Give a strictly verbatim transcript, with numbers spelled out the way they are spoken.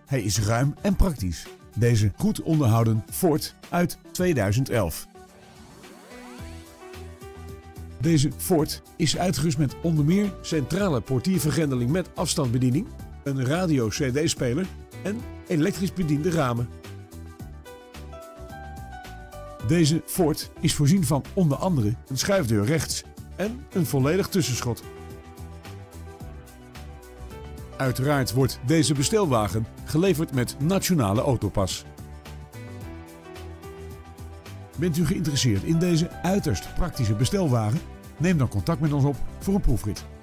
Hij is ruim en praktisch. Deze goed onderhouden Ford uit tweeduizend elf. Deze Ford is uitgerust met onder meer centrale portiervergrendeling met afstandsbediening, een radio-C D-speler en elektrisch bediende ramen. Deze Ford is voorzien van onder andere een schuifdeur rechts en een volledig tussenschot. Uiteraard wordt deze bestelwagen geleverd met Nationale Autopas. Bent u geïnteresseerd in deze uiterst praktische bestelwagen? Neem dan contact met ons op voor een proefrit.